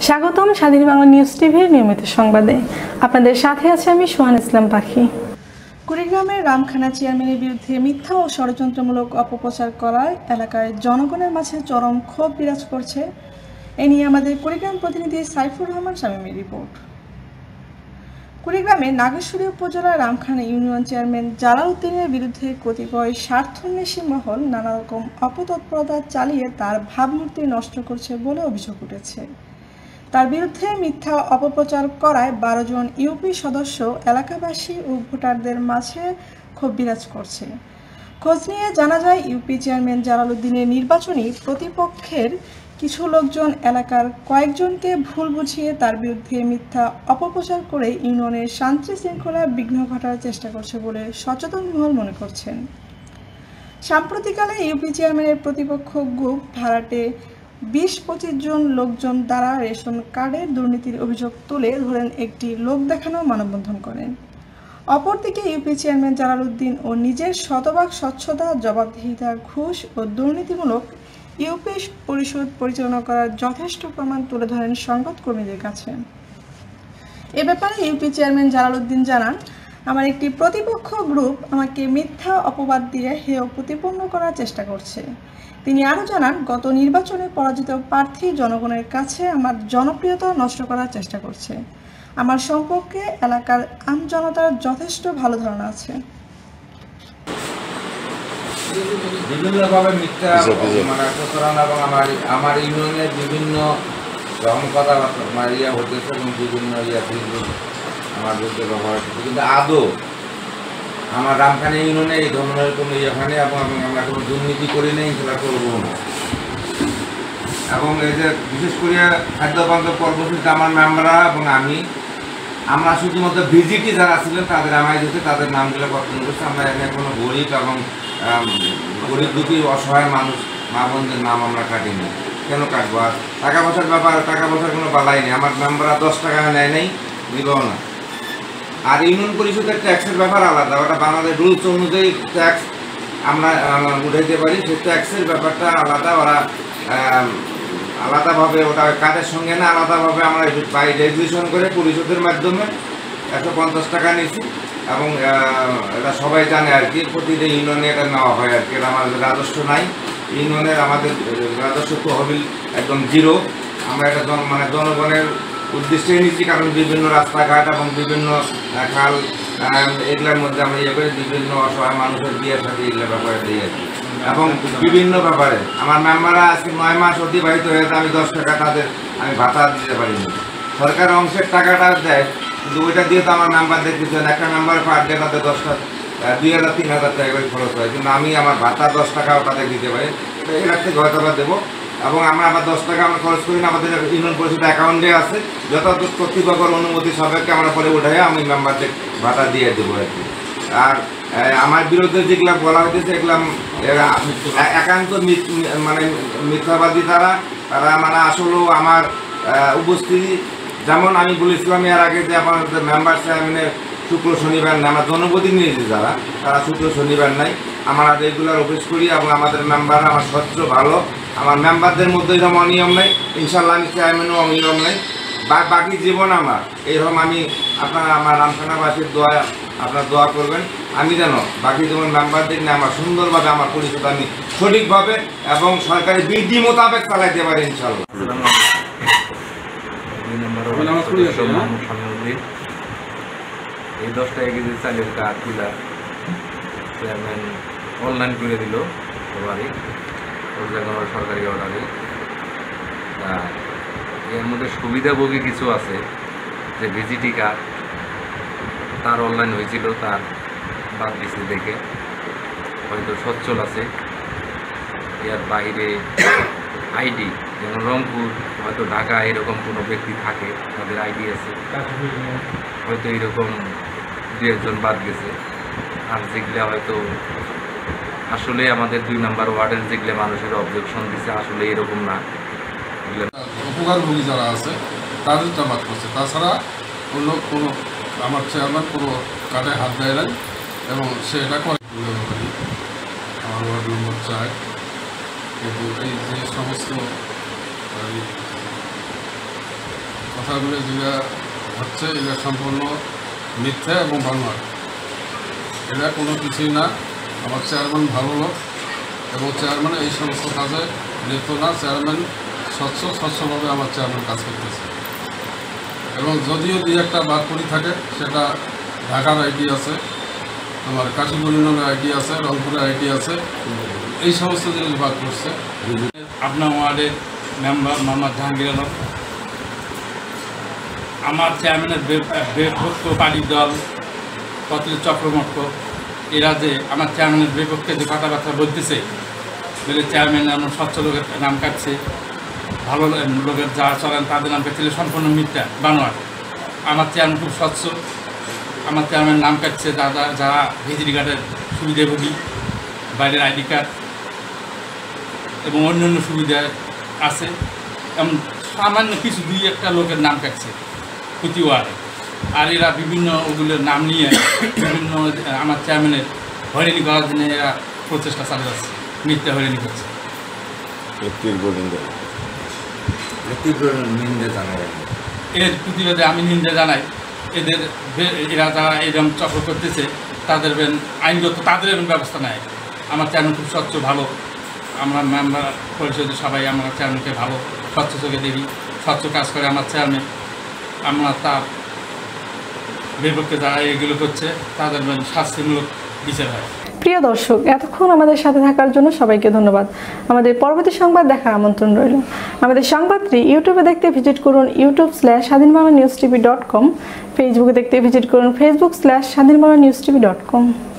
স্বাগতম স্বাধীন বাংলা নিউজ টিভির নিয়মিত সংবাদে। আপনাদের সাথে আছে আমি সোহান ইসলাম পাখি। কুড়িগ্রামের রামখানা চেয়ারম্যানের বিরুদ্ধে মিথ্যা ও ষড়যন্ত্রমূলক অপপ্রচার করায় এলাকার জনগণের মাঝে চরম ক্ষোভ বিরাজ করছে। এ নিয়ে আমাদের কুড়িগ্রাম প্রতিনিধি সাইফুর রহমান শামীমের রিপোর্ট। কুড়িগ্রামের নাগেশ্বরী উপজেলার রামখানা ইউনিয়ন চেয়ারম্যান জালাল উদ্দিনের বিরুদ্ধে কতিপয় স্বার্থান্বেষী মহল নানা রকম অপতৎপরতা চালিয়ে তার ভাবমূর্তি নষ্ট করছে বলে অভিযোগ উঠেছে। তার বিরুদ্ধে মিথ্যা অপপ্রচার করায় 12 জন ইউপি সদস্য এলাকাবাসী ও ভোটারদের মাঝে ক্ষোভ বিরাজ করছে। খোঁজ নিয়ে জানা যায়, ইউপি চেয়ারম্যান জালাল উদ্দিনের নির্বাচনী প্রতিপক্ষের কিছু লোকজন এলাকার কয়েকজনকে ভুল বুঝিয়ে তার বিরুদ্ধে মিথ্যা অপপ্রচার করে ইউনিয়নের শান্তি শৃঙ্খলা বিঘ্ন ঘটার চেষ্টা করছে বলে সচেতন মহল মনে করছেন। সাম্প্রতিককালে ইউপি চেয়ারম্যানের প্রতিপক্ষ গ্রুপ ভাড়াটে 20-25 জন লোকজন দ্বারা রেশন কার্ডের দুর্নীতির অভিযোগ তুলে ধরেন একটি লোক দেখানো মানববন্ধন করেন। অপরদিকে ইউপি চেয়ারম্যান জালাল উদ্দিন ও নিজের শতভাগ স্বচ্ছতা, জবাবদিহিতা, ঘুষ ও দুর্নীতিমূলক ইউপি পরিষদ পরিচালনা করার যথেষ্ট প্রমাণ তুলে ধরেন সংবাদকর্মীদের কাছে। এ ব্যাপারে ইউপি চেয়ারম্যান জালাল উদ্দিন জানান, আমার একটি প্রতিপক্ষ গ্রুপ আমাকে মিথ্যা অপবাদ দিয়ে হেয় প্রতিপন্ন করার চেষ্টা করছে। তিনি আরও জানান, গত নির্বাচনে পরাজিত প্রার্থী জনগণের কাছে আমার জনপ্রিয়তা নষ্ট করার চেষ্টা করছে। আমার সম্পর্কে এলাকার আমজনতার যথেষ্ট ভালো ধারণা আছে। বিভিন্নভাবে মিথ্যা প্রচারণ এবং আমার ইউনিয়নের বিভিন্ন রকম কথাবার্তা ইয়া হতেছে এবং বিভিন্ন আমার বিরুদ্ধে ব্যবহার করছে, কিন্তু আদৌ আমার রামখানা ইউনিয়নে এই ধরনের কোনো ইয়েখানে এবং আমরা কোনো দুর্নীতি করি নেই, সেটা করবো না। এবং এই যে বিশেষ করে খাদ্যবান্ধব কর্মসূচিতে আমার মেম্বাররা এবং আমরা শুধুমাত্র ভিজিটি যারা ছিলেন তাদের আমায় দিতে তাদের নামগুলো গঠন করছে। আমরা এখানে কোনো গরিব এবং গরিব দুঃখী অসহায় মানুষ মা বোনদের নাম আমরা কাটিনি। কেন কাটবো? আর টাকা পয়সার ব্যাপার, টাকা পয়সার কোনো বালাই নেই। আমার মেম্বাররা 10 টাকা নেয় নেই, দিবও না। আর ইউনিয়ন পরিষদের ট্যাক্সের ব্যাপার আলাদা, ওটা বাংলাদেশ রুলস অনুযায়ী ট্যাক্স আমরা উঠাইতে পারি, সেই ট্যাক্সের ব্যাপারটা আলাদা। ওরা আলাদাভাবে ওটা কাজের সঙ্গে না, আলাদাভাবে আমরা বাই রেজিস্ট্রেশন করে পরিষদের মাধ্যমে 150 টাকা নিয়েছি এবং এটা সবাই জানে আর কি। প্রতিটা ইউনিয়নে এটা নেওয়া হয় আর কি। এটা আমাদের রাজস্ব নাই ইউনিয়নের, আমাদের রাজস্ব তহবিল একদম জিরো। আমরা এটা জনগণের উদ্দেশ্যে নিচ্ছি, কারণ বিভিন্ন রাস্তাঘাট এবং বিভিন্ন খাল এগুলোর মধ্যে আমরা ইয়ে করে বিভিন্ন অসহায় মানুষের বিয়ের সাথে এগুলোর ব্যাপারে দিয়ে আর কি। এবং বিভিন্ন ব্যাপারে আমার মেম্বাররা আজকে 9 মাস অতিবাহিত হয়েছে, আমি 10 টাকা তাদের আমি ভাতা দিতে পারিনি। সরকার অংশের টাকাটা দেয়, কিন্তু ওইটা দিয়ে তো আমার মেম্বার দেখতেছেন একটা মেম্বার পার ডে তাদের 2,000-3,000 টাকা করে খরচ হয়, কিন্তু আমি আমার ভাতা 10 টাকাও তাদের দিতে পারি। তো এটার থেকে হয়তো দেবো। এবং আমরা আবার 10 টাকা আমরা খরচ করি না, আমাদের ইউনিয়ন পরিষদ অ্যাকাউন্টে আছে। যত কর্তৃপক্ষের অনুমতি সবাইকে আমরা পরে উঠাই আমি মেম্বারদের ভাতা দিয়ে দেবো আর কি। আর আমার বিরুদ্ধে যেগুলো বলা হয়েছে এগুলো একান্ত মিথ্যাবাদী। তারা আসলেও আমার উপস্থিতি, যেমন আমি বলেছিলাম এর আগে যে আমাদের মেম্বার চেয়ারম্যানের শুক্র শনিবার নাই, আমার জনপ্রতিনিধি যারা তারা শুক্র শনিবার নাই। আমরা রেগুলার অফিস করি এবং আমাদের মেম্বার আমার স্বচ্ছ ভালো। আমার মেম্বারদের মধ্যে এরকম অনিয়ম নেই, ইনশাল্লাহ আমি চেয়ারম্যানও অনিয়ম নেই। বাকি জীবন আমার এইরকম আমি আমার রামখানাবাসীর আপনার দোয়া করবেন, আমি যেন বাকি জীবন মেম্বারদের নিয়ে আমার সুন্দরভাবে আমার পরিষদ আমি সঠিকভাবে এবং সরকারি বিধি মোতাবেক চালাইতে পারি ইনশাল্লাহ। এই 10 টাকা কেজি চালের কার্ড তুলা চেয়ারম্যান অনলাইন করে দিল সবারই, সরকারি অর্ডারে। এর মধ্যে সুবিধাভোগী কিছু আছে, যে ভিজিটি কার্ড তার অনলাইন হয়েছিল, তার বাদ দিচ্ছে দেখে হয়তো সচ্ছল আছে। এর বাইরে আইডি, যেমন রংপুর হয়তো ঢাকা এরকম কোনো ব্যক্তি থাকে, তাদের আইডি আছে, হয়তো এরকম 2-1 জন বাদ গেছে। আর যেগুলো হয়তো আসলে আমাদের 2 নম্বর ওয়ার্ডের যেগুলো মানুষের অবজেকশন দিচ্ছে আসলে এরকম না, উপকারভোগী যারা আছে তাদের বাদ করছে। তাছাড়া অন্য কোনো আমার চেয়ারম্যান কোনো কাজে হাত দেয় নাই এবং সে এটা করে। আমার ওয়ার্ড নম্বর 4 কিন্তু এই যে সমস্ত কথাগুলো যেটা হচ্ছে এটা সম্পূর্ণ মিথ্যা এবং বানোয়াট। এটা কোনো কিছুই না। আমার চেয়ারম্যান ভালো লোক এবং চেয়ারম্যান এই সমস্ত কাজে লিপ্ত না। চেয়ারম্যান স্বচ্ছভাবে আমার চেয়ারম্যান কাজ করতেছে এবং যদিও দুই একটা বাদ পড়ি থাকে সেটা ঢাকার আইডি আছে, তোমার কাশীপুর ইউনিয়নের আইডি আছে, রংপুরের আইডি আছে, এই সমস্ত জিনিস বাদ পড়ছে। আপনার ওয়ার্ডের মেম্বার মোহাম্মদ জাহাঙ্গীর আলম, আমার চেয়ারম্যানের বিভক্ত পার্টি দল কতল চক্রমক্ষ এরা যে আমার চেয়ারম্যানের বিপক্ষে যে কথাবার্তা বলতেছে, বলে চেয়ারম্যান এমন স্বচ্ছ লোকের নাম কাটছে, ভালো লোকের যারা চলেন তাদের নাম কাটছে, সম্পূর্ণ মিথ্যা বানোয়াট। আমার চেয়ারম্যান খুব স্বচ্ছ। আমার চেয়ারম্যান নাম কাটছে যারা ভিজিটি কার্ডের সুবিধাভোগী, বাইরের আইডি কার্ড এবং অন্যান্য সুবিধা আছে, এমন সামান্য কিছু দুই একটা লোকের নাম কাটছে প্রতি ওয়ার্ডে। আর এরা বিভিন্ন ওগুলোর নাম নিয়ে বিভিন্ন আমার চেয়ারম্যানের হয়রানি করার জন্য এরা প্রচেষ্টা চালিয়ে যাচ্ছে, মিথ্যা হয়রানি করছে। এর প্রতিবাদে আমি নিন্দা জানাই। এরা যারা এরকম চক্র করতেছে তাদের আইনগত তাদের ব্যবস্থা নেয়। আমার চেয়ারম্যান খুব স্বচ্ছ ভালো, আমরা মেম্বার পরিষদে সবাই আমরা চেয়ারম্যানকে ভালো স্বচ্ছ চোখে দেখি, স্বচ্ছ কাজ করে আমার চেয়ারম্যান। আমরা তার বিপক্ষে যারা এগুলো করছে তাদের শাস্তিমূলক বিচার হয়। প্রিয় দর্শক, এতক্ষণ আমাদের সাথে থাকার জন্য সবাইকে ধন্যবাদ। আমাদের পরবর্তী সংবাদ দেখার আমন্ত্রণ রইল। আমাদের সংবাদটি ইউটিউবে দেখতে ভিজিট করুন youtube/স্বাধীনবাংলানিউজটিভি.com, ফেসবুকে দেখতে ভিজিট করুন facebook/স্বাধীনবাংলানিউজটিভি.com।